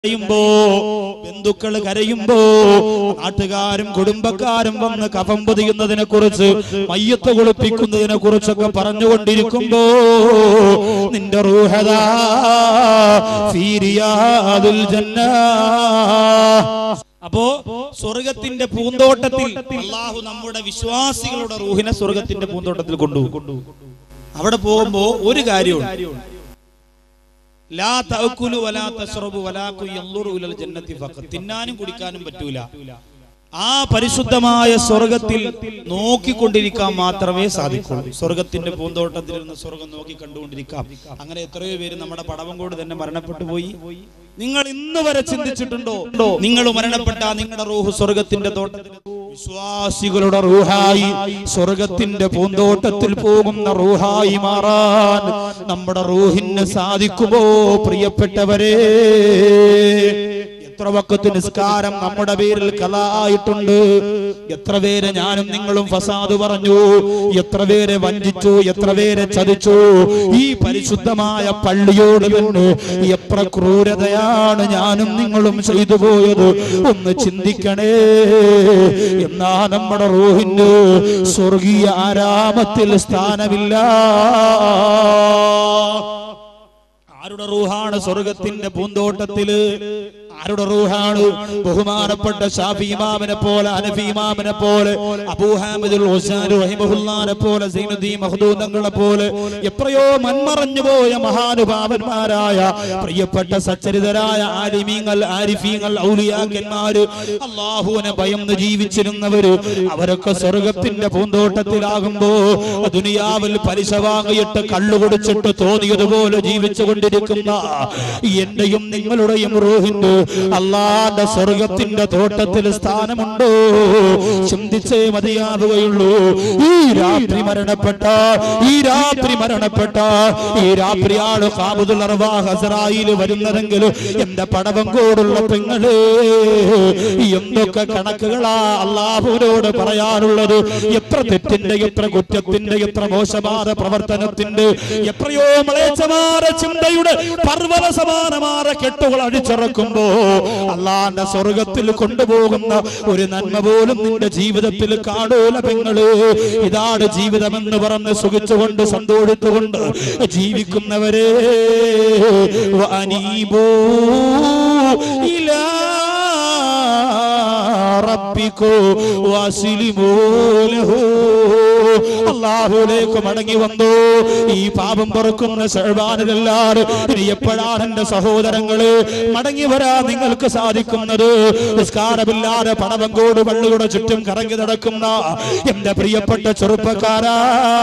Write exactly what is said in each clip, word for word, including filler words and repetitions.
കരയുമ്പോ ബന്ധുക്കൾ കരയുമ്പോ നാട്ടുകാരും കുടുംബക്കാരും വന്ന് കഫം പൊതിയുന്നതിനെ കുറിച്ച് മയ്യത്ത് കുളിപ്പിക്കുന്നതിനെ കുറിച്ചൊക്കെ പറഞ്ഞുകൊണ്ടിരിക്കുമ്പോ നിന്റെ റൂഹദാ ഫീ റിയാദിൽ ജന്ന. അപ്പോ സ്വർഗത്തിന്റെ പൂന്തോട്ടത്തിൽ അല്ലാഹു നമ്മുടെ വിശ്വാസികളുടെ റൂഹിനെ സ്വർഗത്തിന്റെ പൂന്തോട്ടത്തിൽ കൊണ്ടുപോകും. അവിടെ പോകുമ്പോ ഒരു കാര്യമുണ്ട്, ലാ തഅകുലു വലാ തശ്റബു വലാകു യൻദുറു ഇലൽ ജന്നതി ഫഖത്ത്. തിന്നാനും കുടിക്കാനും പറ്റൂല. ആ പരിശുദ്ധമായ സ്വർഗത്തിൽ നോക്കിക്കൊണ്ടിരിക്കാൻ മാത്രമേ സാധിക്കുള്ളൂ. സ്വർഗത്തിന്റെ പൂന്തോട്ടത്തിൽ നിന്ന് സ്വർഗം നോക്കി കണ്ടുകൊണ്ടിരിക്കാം. അങ്ങനെ എത്രയോ പേര് നമ്മുടെ പടവങ്കോട് തന്നെ മരണപ്പെട്ടു പോയി. നിങ്ങൾ ഇന്ന് വരെ ചിന്തിച്ചിട്ടുണ്ടോ, നിങ്ങൾ മരണപ്പെട്ട നിങ്ങളുടെ റൂഹ് സ്വർഗത്തിന്റെ തോട്ടത്തിൽ, വിശ്വാസികളുടെ റൂഹായി സ്വർഗത്തിന്റെ പൂന്തോട്ടത്തിൽ പോകുന്ന റൂഹായി മാറാൻ നമ്മുടെ റൂഹിന് സാധിക്കുമോ പ്രിയപ്പെട്ടവരെ? എത്ര വഖത്ത് നിസ്കാരം നമ്മുടെ പേരിൽ ഖലാ ആയിട്ടുണ്ട്. എത്ര പേരെ ഞാനും നിങ്ങളും ഫസാദ് പറഞ്ഞു, എത്ര പേരെ വഞ്ചിച്ചു, എത്ര പേരെ ചതിച്ചു. ഈ പരിശുദ്ധമായ പള്ളിയോട് തന്നെ എത്ര ക്രൂരതയാണ് ഞാനും നിങ്ങളും ചെയ്തു പോയത്. ഒന്ന് ചിന്തിക്കണേ. എന്നാ നമ്മുടെ റൂഹിന് സ്വർഗീയ ആരാമത്തിൽ സ്ഥാനമില്ല. ആരുടെ റൂഹാണ് സ്വർഗത്തിന്റെ പൂന്തോട്ടത്തില്? ആരുടെ റൂഹാണ്? ബഹുമാനപ്പെട്ട ശാഫി ഇമാമിനെ പോലെ, ഹനഫി ഇമാമിനെ പോലെ, അബൂ ഹാമിദുൽ ഹുസൈനി റഹിമഹുല്ലാഹിനെ പോലെ, സൈനുദ്ദീൻ മഖ്ദൂം തങ്ങളെ പോലെ എത്രയോ മൺമറഞ്ഞു പോയ മഹാനുഭാവന്മാരായ പ്രിയപ്പെട്ട സച്ചരിതരായ ആലിമീങ്ങൾ, ആരിഫീങ്ങൾ, ഔലിയാക്കന്മാര്, അല്ലാഹുവിനെ ഭയന്ന് ജീവിച്ചിരുന്നവര്, അവരൊക്കെ സ്വർഗത്തിന്റെ പൂന്തോട്ടത്തിലാകുമ്പോ ദുനിയാവിൽ പലിശ വാങ്ങിയിട്ട് കള്ളു കുടിച്ചിട്ട് തോന്നിയതുപോലെ ജീവിച്ചു കൊണ്ടിരിക്കുന്ന എന്റെയും നിങ്ങളുടെയും റൂഹിന് അല്ലാഹുവിന്റെ സ്വർഗത്തിന്റെ തോട്ടത്തിൽ സ്ഥാനമുണ്ടോ? ചിന്തിച്ചേ മതിയാവുകയുള്ളൂ. ഈ രാത്രി മരണപ്പെട്ട ഈ രാത്രി മരണപ്പെട്ട ഈ രാത്രിയാണ് ഖാബിദുൽ അർവാഹ് അസ്റായീൽ വരുന്നതെങ്കിൽ എന്റെ പടവങ്കോടുള്ള പെങ്ങളെ, എന്തൊക്കെ കണക്കുകളാ അല്ലാഹുവിനോട് പറയാനുള്ളത്. എത്ര തെറ്റിന്റെ, എത്ര കുറ്റത്തിന്റെ, എത്ര മോശമായ പ്രവർത്തനത്തിന്റെ, എത്രയോ മ്ലേച്ഛമായ ചിന്തയുടെ പർവ്വത സമാനമായ കെട്ടുകൾ അടിച്ചിറക്കുമ്പോ അല്ലാഹുവിന്റെ സ്വർഗത്തിൽ കൊണ്ടുപോകുന്ന ഒരു നന്മ പോലും നിന്റെ ജീവിതത്തിൽ കാണൂല പെങ്ങള്. ഇതാണ് ജീവിതമെന്ന് പറഞ്ഞ് സുഖിച്ചുകൊണ്ട് സന്തോഷിച്ചുകൊണ്ട് ജീവിക്കുന്നവരെ, വഅനീബൂ ഇലാ റബ്ബികൂ വഅസ്ലിമൂ ലഹു. അല്ലാഹുവിലേക്ക് മടങ്ങി വന്നു. ഈ പാപം പൊറുക്കുന്ന ശഅബാനിലെല്ലാവരും ഇനി എപ്പോഴാണ് എന്റെ സഹോദരങ്ങള് മടങ്ങി വരാൻ നിങ്ങൾക്ക് സാധിക്കുന്നത്? നിസ്കാരമില്ലാതെ പടവങ്കോട് പള്ളിയുടെ ചുറ്റും കറങ്ങി നടക്കുന്ന എന്റെ പ്രിയപ്പെട്ട ചെറുപ്പക്കാരാ,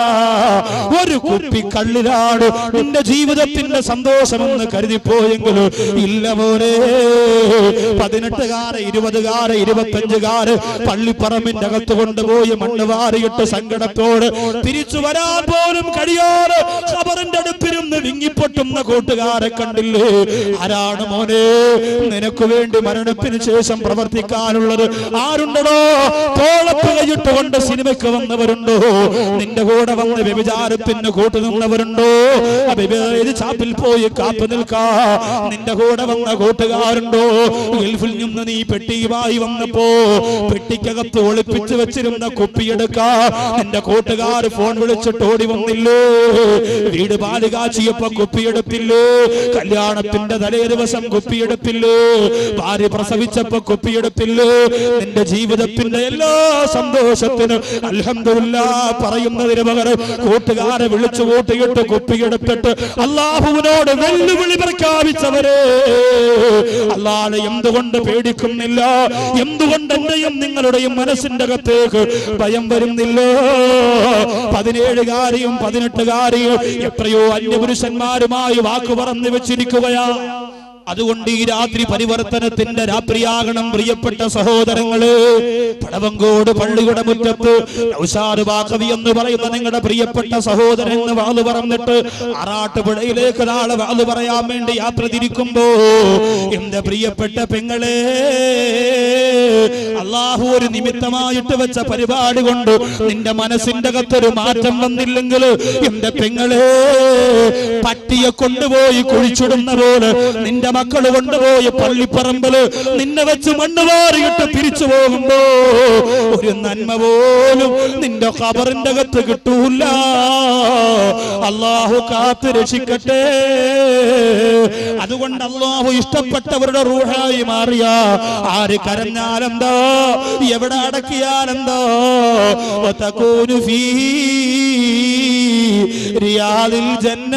ഒരു കുപ്പി കള്ളിലാണ് നിന്റെ ജീവിതത്തിന്റെ സന്തോഷമെന്ന് കരുതിപ്പോയെങ്കിൽ ഇല്ല മോനെ. പതിനെട്ടുകാരെ, ഇരുപതുകാരെ, ഇരുപത്തഞ്ചുകാര് പള്ളിപ്പറമ്പിന്റെ അകത്ത് കൊണ്ടുപോയി മണ്ണ് വാരിയിട്ട് സങ്കടത്തോട് തിരിച്ചു വരാൻ പോലും കഴിയാതെ ഖബറിന്റെ അടുപ്പിരുന്ന് വിങ്ങിപ്പൊട്ടുന്ന കൂട്ടുകാരെ കണ്ടില്ലേ? ആരാണ് മോനെ നിനക്ക് വേണ്ടി മരണത്തിന് ശേഷം പ്രവർത്തിക്കാനുള്ളത്? ആരുണ്ടോ? തോളത്ത് കൈയിട്ടുകൊണ്ട് സിനിമയ്ക്ക് വന്നവരുണ്ടോ? നിന്റെ കൂടെ വന്ന് വ്യഭിചാരത്തിന് കൂട്ടുനിന്നവരുണ്ടോ? അഭിവേദ ചാപ്പിൽ പോയി കാത്തു നിൽക്കാ നിന്റെ കൂടെ വന്ന കൂട്ടുകാരുണ്ടോ? ഗൾഫിൽ നിന്ന് നീ പെട്ടിയുമായി വന്നപ്പോ പെട്ടിക്കകത്ത് ഒളിപ്പിച്ചു വെച്ചിരുന്ന കുപ്പിയെടുക്കാ നിന്റെ കൂട്ടുകാർ ഫോൺ വിളിച്ചിട്ട് ഓടി വന്നില്ലേ? വീട് പാല് കാച്ചിയപ്പോ കുപ്പിയെടുപ്പില്ലേ? കല്യാണത്തിന്റെ തലേ ദിവസം കുപ്പിയെടുപ്പില്ലേ? ഭാര്യ പ്രസവിച്ചപ്പോ കുപ്പിയെടുപ്പില്ലേ? നിന്റെ ജീവിതത്തിന്റെ എല്ലാ സന്തോഷത്തിനും അൽഹംദുലില്ലാഹ് പറയുന്നതിന് പകരം കൂട്ടുകാരെ വിളിച്ചു കൂട്ടിയിട്ട് കുപ്പിയെടുത്തിട്ട് അല്ലാഹുവിനോട് വെല്ലുവിളി പ്രഖ്യാപിച്ചവരെ, അല്ലാഹുവെ എന്തുകൊണ്ട് പേടിക്കുന്നില്ല? എന്തുകൊണ്ട് എന്റെയും നിങ്ങളുടെയും മനസ്സിന്റെ അകത്തേക്ക് ഭയം വരുന്നില്ല? പതിനേഴുകാരിയും പതിനെട്ടുകാരിയും എത്രയോ അന്യപുരുഷന്മാരുമായി വാക്കു പറഞ്ഞു വെച്ചിരിക്കുകയാ. അതുകൊണ്ട് ഈ രാത്രി പരിവർത്തനത്തിന്റെ രാത്രിയാകണം പ്രിയപ്പെട്ട സഹോദരങ്ങള്. പടവങ്കോട് പള്ളിയുടെ മുറ്റത്ത് നൗഷാദ് ബാഖവി എന്ന് പറയുന്ന നിങ്ങളുടെ പ്രിയപ്പെട്ട സഹോദരൻ എന്ന് വാള് പറഞ്ഞിട്ട് ആറാട്ടുപുഴയിലേക്ക് നാളെ വാള് പറയാൻ വേണ്ടി യാത്ര തിരിക്കുമ്പോ എന്റെ പ്രിയപ്പെട്ട പെങ്ങളെ, അല്ലാഹു ഒരു നിമിത്തമായിട്ട് വെച്ച പരിപാടി കൊണ്ട് നിന്റെ മനസ്സിന്റെ അകത്തൊരു മാറ്റം വന്നില്ലെങ്കിൽ എന്റെ പെങ്ങളെ, പട്ടിയെ കൊണ്ടുപോയി കുഴിച്ചിടുന്ന പോലെ നിന്റെ മക്കൾ കൊണ്ടുപോയി പള്ളിപ്പറമ്പില് നിന്നെ വെച്ച് മണ്ണ് വാരിയിട്ട് തിരിച്ചു പോകുമ്പോ ഒരു നന്മ പോലും നിന്റെ ഖബറിന്റെ അകത്ത് കിട്ടൂല. അല്ലാഹു കാത്ത് രക്ഷിക്കട്ടെ. അതുകൊണ്ട് അല്ലാഹു ഇഷ്ടപ്പെട്ടവരുടെ റൂഹായി മാറിയ ആര് കരഞ്ഞാലെന്തോ എവിടെ അടക്കിയാലെന്തോ വതകൂനു ഫീ റിയാദിൽ ജന്ന,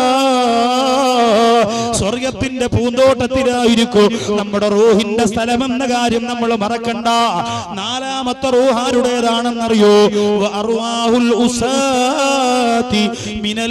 സ്വർഗത്തിന്റെ പൂന്തോട്ടത്തിലായിരിക്കും നമ്മുടെ റൂഹിന്റെ സ്ഥലമെന്ന കാര്യം നമ്മൾ മറക്കണ്ട. നാലാമത്തെ റൂഹാരുടേതാണെന്നറിയോ? അർവാഹുൽ ഉസാതി മിനൽ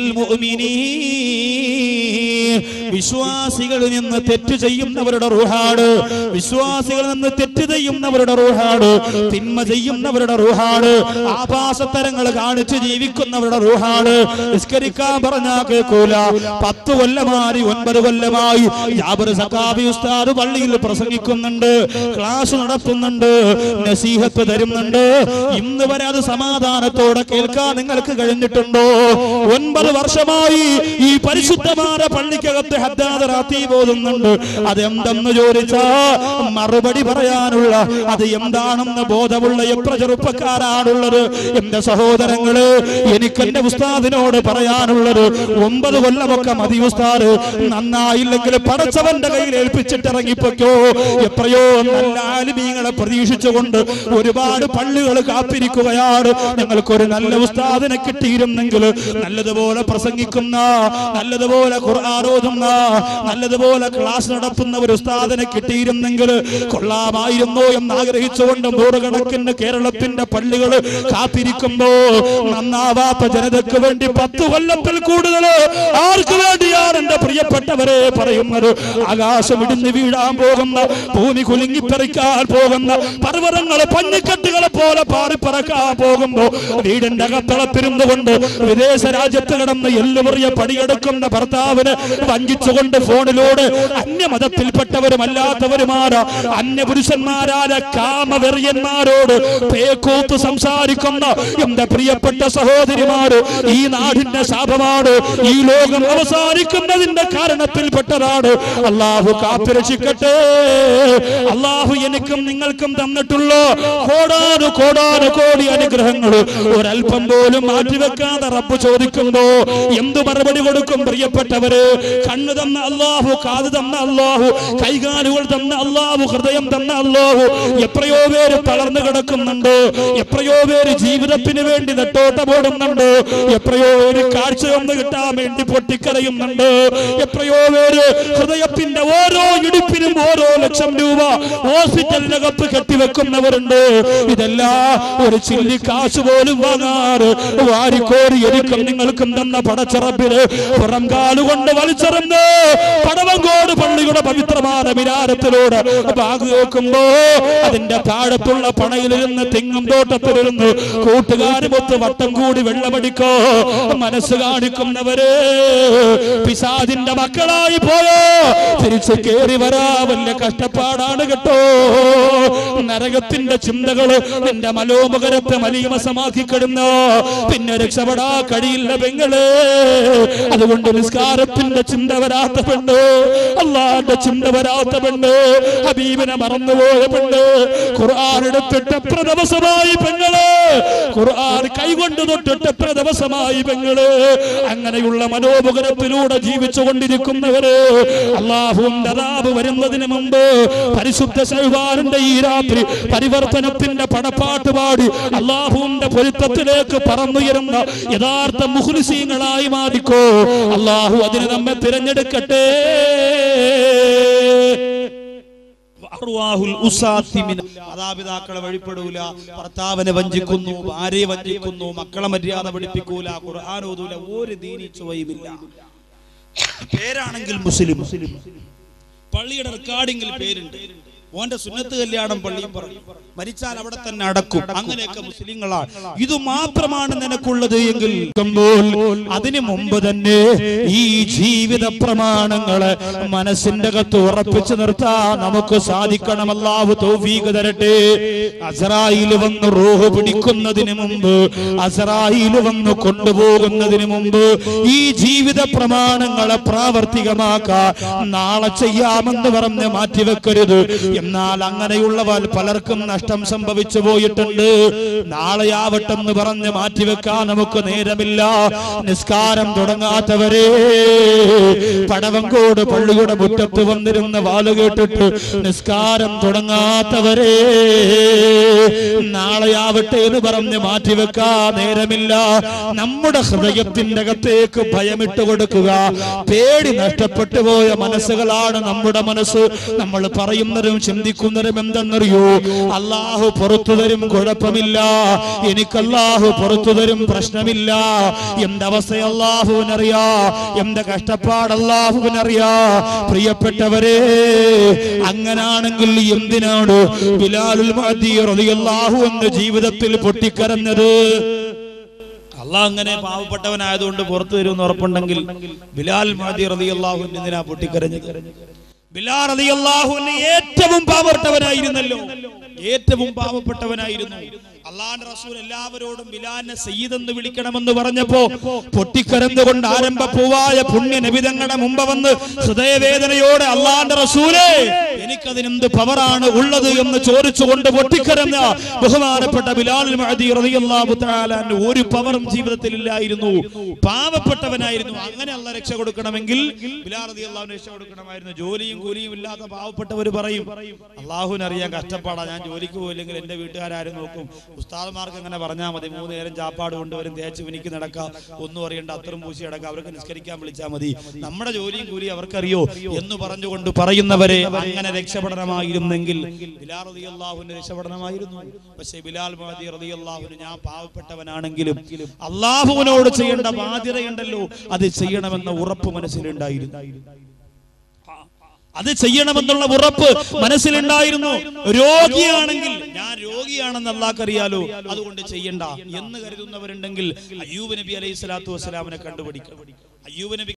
മുഅ്മിനീൻ, വിശ്വാസികളിൽ നിന്ന് തെറ്റ് ചെയ്യുന്നവരുടെ റൂഹാണ്. വിശ്വാസികളിൽ നിന്ന് തെറ്റ് ചെയ്യുന്നവരുടെ റൂഹാണ്. തിന്മ ചെയ്യുന്നവരുടെ റൂഹാണ്. ആഭാസത്തരങ്ങൾ കാണിച്ച് ജീവിക്കുന്നവരുടെ റൂഹാണ്. നിസ്കരിക്കാൻ പറഞ്ഞാൽ കേൾക്കൂല. പത്ത് കൊല്ലമായി ഒൻപത് കൊല്ലമായി ജാബിർ സഖാഫി ഉസ്താദ് പള്ളിയിൽ പ്രസംഗിക്കുന്നുണ്ട്, ക്ലാസ് നടത്തുന്നുണ്ട്, നസീഹത്ത് തരുന്നുണ്ട്. ഇന്ന് വരെ അത് സമാധാനത്തോടെ കേൾക്കാൻ നിങ്ങൾക്ക് കഴിഞ്ഞിട്ടുണ്ടോ? ഒൻപത് വർഷമായി ഈ പരിശുദ്ധമായ പള്ളിക്കകത്ത് ഹദ്ദാദ് റാത്തീബ് ഓതുന്നുണ്ട്. അതെന്തെന്ന് ചോദിച്ചാ മറുപടി പറയാനുള്ള, അത് എന്താണെന്ന് ബോധമുള്ള എത്ര ചെറുപ്പക്കാരാണുള്ളത്? എന്റെ സഹോദരങ്ങള്, എനിക്ക് എന്റെ ഉസ്താദിനോട് പറയാനുള്ളത്, ഒമ്പത് കൊല്ലമൊക്കെ മതി ഉസ്താദ്, നന്നായില്ലെങ്കിൽ പടച്ചവന്റെ കയ്യിൽ ഏൽപ്പിച്ചിട്ട് ഇറങ്ങിപ്പോക്കോ. എത്രയോ നല്ല ആലിമീങ്ങളെ പ്രതീക്ഷിച്ചുകൊണ്ട് ഒരുപാട് പള്ളികൾ കാത്തിരിക്കുകയാണ്. ഞങ്ങൾക്കൊരു നല്ല ഉസ്താദിനെ കിട്ടിയിരുന്നെങ്കിൽ, നല്ലതുപോലെ പ്രസംഗിക്കുന്ന, നല്ലതുപോലെ ഖുർആൻ ഓതുന്ന, നല്ലതുപോലെ ക്ലാസ് നടത്തുന്ന ഒരു ഉസ്താദിനെ കിട്ടിയിരുന്നെങ്കിൽ കൊള്ളാമായിരുന്നു എന്ന് ആഗ്രഹിച്ചുകൊണ്ട് നൂറുകണക്കിന് കേരളത്തിന്റെ പള്ളികൾ കാത്തിരിക്കുമ്പോ നന്നാവാത്ത ജനതയ്ക്ക് വേണ്ടി പത്തു കൊല്ലത്തിൽ കൂടുതൽ ആർക്ക് വേണ്ടിയാണ് എന്റെ പ്രിയപ്പെട്ടവരെ പറയുന്നത്? ആകാശം ഇടിഞ്ഞു വീഴാൻ പോകുന്ന, ഭൂമി കുലുങ്ങിപ്പറിക്കാൻ പോകുന്ന, പർവ്വതങ്ങൾ പഞ്ഞിക്കെട്ടുകളെ പോലെ പാറിപ്പറക്കാൻ പോകുമ്പോ വീടിന്റെ അകത്തളത്തിരുന്നു കൊണ്ട് വിദേശ രാജ്യത്ത് കിടന്ന് എല്ലുമുറിയ പടിയെടുക്കുന്ന ഭർത്താവിന് വഞ്ചിച്ചുകൊണ്ട് ഫോണിലൂടെ അന്യമതത്തിൽപ്പെട്ടവരും അല്ലാത്തവരുമാരാ അന്യപുരുഷന്മാരായ കാമവെറിയന്മാരോട് പേക്കൂത്ത് സംസാരിക്കുന്ന എന്റെ പ്രിയപ്പെട്ട സഹോദരിമാര്, ഈ നാടിന്റെ ശാപമാണ്. ഈ ലോകം അവസാനിക്കുന്നതിന്റെ കാരണത്തിൽപ്പെട്ടതാണ്. അല്ലാഹു കാത്തുരക്ഷിക്കട്ടെ. അല്ലാഹു എനിക്കും നിങ്ങൾക്കും തന്നിട്ടുള്ള കോടാനു കോടാനു കോടി അനുഗ്രഹങ്ങൾ ഒരൽപ്പം പോലും മാറ്റിവെക്കാതെ റബ്ബ് ചോദിക്കുമ്പോ എന്തു മറുപടി കൊടുക്കും? പ്രിയപ്പെട്ടവര്, കണ്ണു തന്ന അല്ലാഹു, കാത് തന്ന അല്ലാഹു, കൈകാലുകൾ തന്ന അല്ലാഹു, ഹൃദയം തന്ന അല്ലാഹു. എത്രയോ പേര് തളർന്നു കിടക്കുന്നുണ്ട്. എത്രയോ പേര് ജീവിതത്തിന് വേണ്ടി നെട്ടോട്ടമോടുന്നുണ്ട്. എത്രയോ പേര് കാഴ്ചയൊന്ന് കിട്ടാൻ വേണ്ടി പൊട്ടിക്കരയുന്നുണ്ട്. എത്രയോ പേര് ഹൃദയത്തിന്റെ ഓരോ ഇടിപ്പിനും ഓരോ ലക്ഷം രൂപ ഹോസ്പിറ്റലിനകത്ത് കെട്ടിവെക്കുന്നവരുണ്ട്. ഇതെല്ലാം ഒരു ചില്ലി കാശ് പോലും വാങ്ങാറ് വാരിക്കോരി എനിക്കും നിങ്ങൾക്കും തന്ന പടച്ചറപ്പിന് പുറം കാലുകൊണ്ട് വലിച്ചെറിഞ്ഞ് പടവങ്കോട് പള്ളിയുടെ പവിത്രമായ വിരാരത്തിലൂടെ ബാഗ് നോക്കുമ്പോ അതിന്റെ താഴത്തുള്ള പണയിലിരുന്ന് തെങ്ങും തോട്ടത്തിലിരുന്ന് കൂട്ടുകാരുമൊത്ത് വട്ടം കൂടി വെള്ളമടിക്കോ മനസ്സ് കാണിക്കുന്നവര് പിശാചിന്റെ മക്കളായി പോയോ തിരിച്ചു കേറി വരാ വലിയ കഷ്ടപ്പാടാണ് കേട്ടോ. നരകത്തിന്റെ ചിന്തകള് നിന്റെ മനോമുഖരത്തെ മലീമസമാക്കി കിടന്നോ പിന്നെ രക്ഷപ്പെടാ കഴിയില്ല പെങ്ങള്. അതുകൊണ്ട് നിസ്കാരത്തിന്റെ ചിന്ത വരാത്ത പെണ്ണ്, അള്ളാന്റെ ചിന്ത വരാത്ത പെണ്ണ്, ഹബീബിനെ മറന്നുപോയ പെണ്ണ്, ഖുർആൻ എടുത്തിട്ട് എത്ര ദിവസമായി പെങ്ങള്, ഖുർആൻ കൈകൊണ്ട് തൊട്ടിട്ട് എത്ര ദിവസമായി പെങ്ങള്. അങ്ങനെയുള്ള മനോമുഖരത്തിലൂടെ ജീവിച്ചു കൊണ്ടിരിക്കുന്നവര് അള്ളാഹുവിന്റെ അദാബ് വരുന്നതിന് മുമ്പ് പരിശുദ്ധ ശഅ്ബാനിന്റെ ഈ രാത്രി പരിവർത്തനത്തിന്റെ പടപ്പാട്ട് പാടി അള്ളാഹുവിന്റെ പൊരുത്തത്തിലേക്ക് പറന്നുയരുന്ന യഥാർത്ഥ മുഖ്ലിസീങ്ങളായി മാറിക്കോ. അള്ളാഹു അതിന് നമ്മെ തിരഞ്ഞെടുക്കട്ടെ. മാതാപിതാക്കളെ വഴിപ്പെടൂല, ഭർത്താവിനെ വഞ്ചിക്കുന്നു, ഭാര്യയെ വഞ്ചിക്കുന്നു, മക്കളെ മര്യാദ പഠിപ്പിക്കൂല, ഖുർആൻ ഓതൂല, ഒരു ദീനി ചുവയുമില്ല. പേരാണെങ്കിൽ മുസ്ലിം, പള്ളിയുടെ റെക്കോർഡിംഗിൽ പേരുണ്ട്, ഓന്റെ സുന്നത്ത് കല്യാണം പള്ളിയും പറയും, മരിച്ചാൽ അവിടെ തന്നെ അടക്കും. അങ്ങനെയൊക്കെ മുസ്ലിങ്ങളാണ്. ഇത് മാത്രമാണ് നിനക്കുള്ളത് എങ്കിൽ അതിനു മുമ്പ് തന്നെ ഈ ജീവിത പ്രമാണങ്ങളെ മനസ്സിന്റെ അകത്ത് ഉറപ്പിച്ചു നിർത്താൻ നമുക്ക് സാധിക്കണം. അല്ലാഹു തൗഫീഖ് തരട്ടെ. അസ്റായീൽ വന്ന് റൂഹ് പിടിക്കുന്നതിന് മുമ്പ്, അസ്റായീൽ വന്ന് കൊണ്ടുപോകുന്നതിന് മുമ്പ് ഈ ജീവിത പ്രമാണങ്ങളെ പ്രാവർത്തികമാക്കാൻ നാളെ ചെയ്യാമെന്ന് പറഞ്ഞ് മാറ്റിവെക്കരുത്. എന്നാൽ അങ്ങനെയുള്ളവർ പലർക്കും നഷ്ടം സംഭവിച്ചു പോയിട്ടുണ്ട്. നാളെയാവട്ടെന്ന് പറഞ്ഞ് മാറ്റിവെക്കാൻ നമുക്ക് നേരമില്ല. നിസ്കാരം തുടങ്ങാത്തവരെ, പടവങ്കോട് പള്ളിയുടെ മുറ്റത്ത് വന്നിരുന്ന വാല് കേട്ടിട്ട് നിസ്കാരം തുടങ്ങാത്തവരെ, നാളെയാവട്ടെ എന്ന് പറഞ്ഞ് മാറ്റിവെക്കാൻ നേരമില്ല. നമ്മുടെ ഹൃദയത്തിന്റെ അകത്തേക്ക് ഭയമിട്ട് കൊടുക്കുക. പേടി നഷ്ടപ്പെട്ടു പോയ മനസ്സുകളാണ് നമ്മുടെ മനസ്സ്. നമ്മൾ പറയുന്നതും ചിന്തിക്കുന്നതും എന്തെന്നറിയോ? അല്ലാഹു പുറത്തു തരും, കുഴപ്പമില്ല, എനിക്ക് അല്ലാഹു പുറത്തു തരും, പ്രശ്നമില്ല. എന്റെ അവസ്ഥ അല്ലാഹുവിനറിയാ, എന്റെ കഷ്ടപ്പാട് അല്ലാഹുവിനറിയാ. പ്രിയപ്പെട്ടവരെ, അങ്ങനാണെങ്കിൽ എന്തിനാണ് ബിലാലുൽ മഅദി റളിയല്ലാഹു അൻഹു ജീവിതത്തിൽ പൊട്ടിക്കരഞ്ഞത്? അല്ലാഹ് അങ്ങനെ പാവപ്പെട്ടവനായതുകൊണ്ട് പുറത്തു തരുമെന്ന് ഉറപ്പുണ്ടെങ്കിൽ ബിലാൽ മഅദി റളിയല്ലാഹു അൻഹു എന്തിനാ പൊട്ടിക്കരഞ്ഞത്? ബിലാൽ റളിയല്ലാഹു അൻഹു ഏറ്റവും പാവപ്പെട്ടവനായിരുന്നല്ലോ, ഏറ്റവും പാവപ്പെട്ടവനായിരുന്നു. അല്ലാഹുവിന്റെ റസൂൽ എല്ലാവരോടും ബിലാലിനെ സയ്യിദ് എന്ന് വിളിക്കണമെന്ന് പറഞ്ഞപ്പോ പൊട്ടിക്കരന്നുകൊണ്ട് ആരംഭ പൂവായ പുണ്യ നബി തങ്ങളുടെ മുമ്പ് വന്ന് ഹൃദയവേദനയോടെ അല്ലാഹുവിന്റെ റസൂലേ, എനിക്കതിനെന്ത് പവറാണ് ഉള്ളത് എന്ന് ചോദിച്ചുകൊണ്ട് പൊട്ടിക്കരഞ്ഞ ബഹുമാനപ്പെട്ട ബിലാൽ മഅദി റളിയല്ലാഹു തആല അൻഹു ഒരു പവറും ജീവിതത്തിൽ ഇല്ലായിരുന്നു. പാവപ്പെട്ടവനായിരുന്നു. അങ്ങനെ അല്ലാഹ് രക്ഷ കൊടുക്കണമെങ്കിൽ ബിലാൽ റളിയല്ലാഹു അൻഹു രക്ഷ കൊടുക്കണമായിരുന്നു. ജോലിയും കൂലിയും ഇല്ലാത്ത പാവപ്പെട്ടവർ പറയും, അല്ലാഹുവിനറിയാൻ കഷ്ടപ്പാടാ, ഞാൻ ജോലിക്ക് പോയില്ലെങ്കിൽ എന്റെ വീട്ടുകാരും നോക്കും. ഉസ്താദുമാർക്ക് അങ്ങനെ പറഞ്ഞാൽ മതി, മൂന്ന് നേരം ചാപ്പാട് കൊണ്ടുവരും, തേച്ച് മിനിക്ക് നടക്കാം, ഒന്നും അറിയണ്ട, അത്രയും പൂശി അടക്കാം, അവർക്ക് നിസ്കരിക്കാൻ വിളിച്ചാൽ മതി, നമ്മുടെ ജോലിയും കൂലി അവർക്കറിയോ എന്ന് പറഞ്ഞുകൊണ്ട് പറയുന്നവരെ അങ്ങനെ രക്ഷപ്പെടണമായിരുന്നെങ്കിൽ ബിലാൽ റളിയല്ലാഹു അൻഹു രക്ഷപ്പെടണമായിരുന്നു. പക്ഷേ ബിലാൽ മഅദി റളിയല്ലാഹു അൻഹു ഞാൻ പാവപ്പെട്ടവനാണെങ്കിലും അല്ലാഹുവിനോട് ചെയ്യേണ്ട ബാധ്യതയുണ്ടല്ലോ, അത് ചെയ്യണമെന്ന ഉറപ്പ് മനസ്സിലുണ്ടായിരുന്നു. അത് ചെയ്യണമെന്നുള്ള ഉറപ്പ് മനസ്സിലുണ്ടായിരുന്നു. രോഗിയാണെങ്കിൽ ഞാൻ രോഗിയാണെന്ന് അല്ലാഹ്ക്ക് അറിയാലോ, അതുകൊണ്ട് ചെയ്യണ്ട എന്ന് കരുതുന്നവരുണ്ടെങ്കിൽ അയ്യൂബ് നബി അലൈഹി സ്വലാത്തു വസ്സലാമിനെ കണ്ടുപിടിക്കണം. അയ്യൂബ് നബി